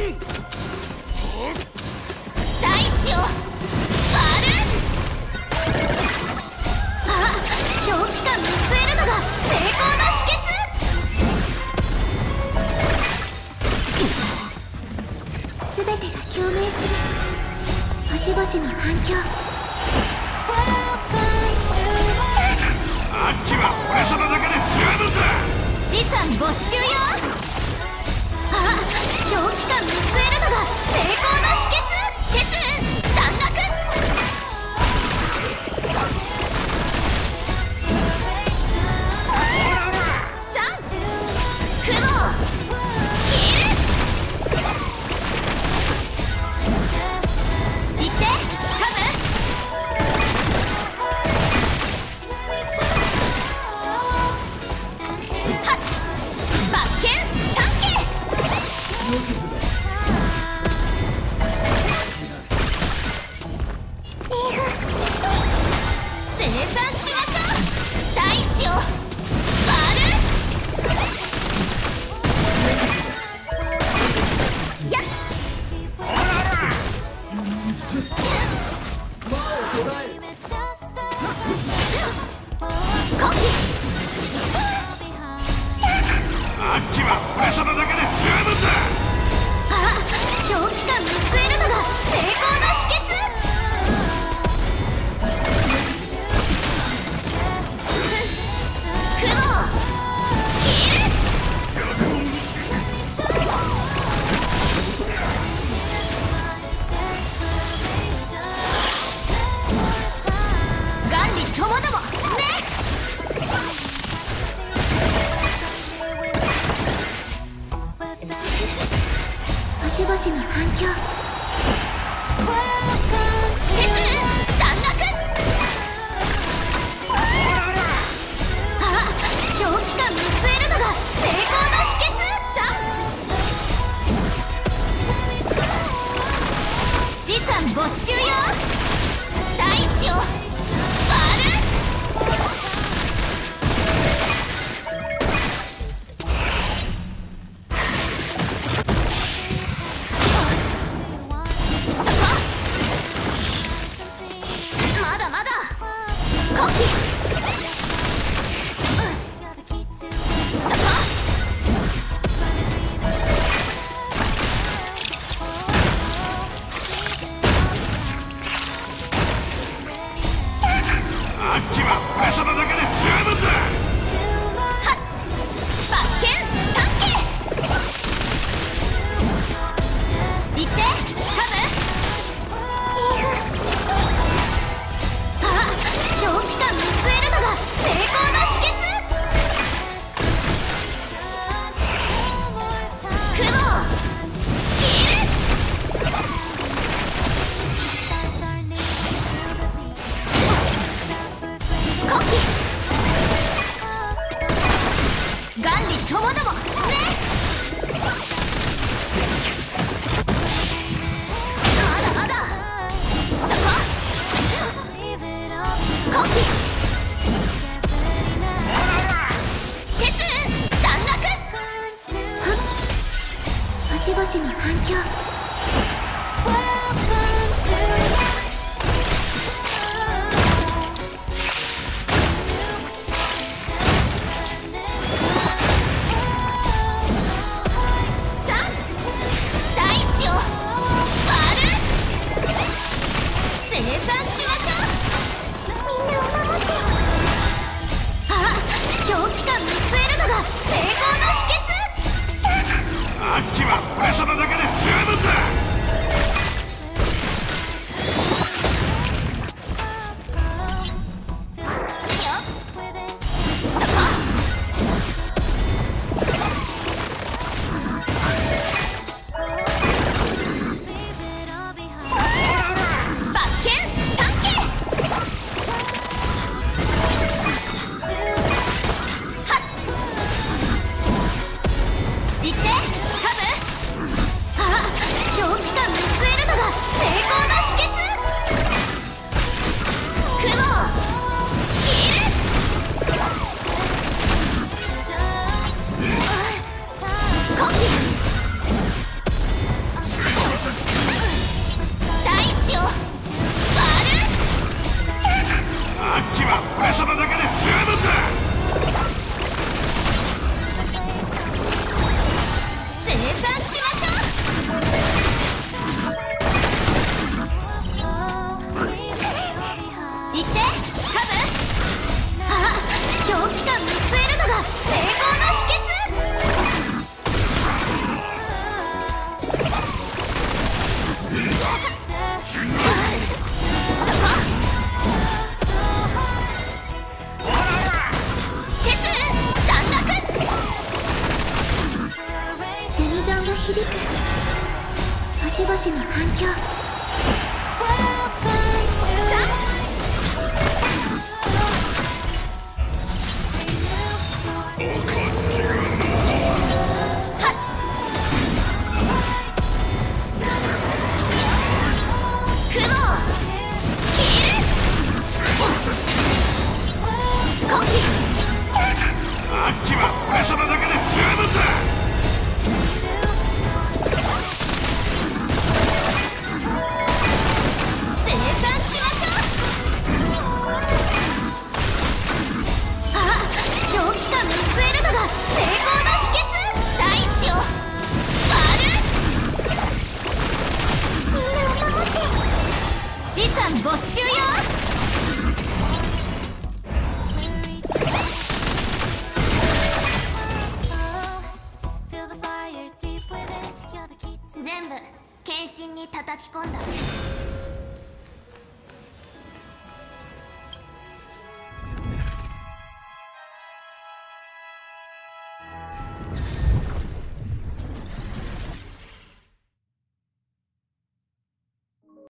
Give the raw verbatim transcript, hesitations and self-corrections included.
大地を割る。あ、長期間見据えるのが成功の秘訣。全てが共鳴する星々の反響。 あっちは俺様だけで十分だ。 資産没収よ。あ、長期間見据えるのが成功の秘訣。鉄雲短絡。三雲を切る。行ってカム。はっバッケン三景。生産しましょう。大地を割る。やっコキ。 あっちは俺様だけで十分だ。 あ、長期間見据えるのが成功の秘訣。雲を切る。元利ともどもね。星々の反響。鉄雲短絡。あ、長期間見据えるのが成功の秘訣。資産没収よ。大地を割る。まだまだコキ。そこあっちは俺様だけで十分だ。 はっバッケン三景。行ってカム。あ、長期間見据えるのが成功の秘訣。雲を切る。コキ。元利ともどもね。まだまだそこコキ。鉄雲短絡。星々の反響。三大地を割る。生産しましょう。みんなを守って。あ、長期間見据えるのが成功の秘訣。 あっちは俺様だけで十分だ。 そこバッケン三景。はっ行ってカム。あ、 響く星々の反響。 あっちはこれそれだけで十分だ。 生産しましょう。あ、長期間見据えるのが成功の秘訣。大地を割る。みんなを守って。資産没収よ。全部剣心に叩き込んだ。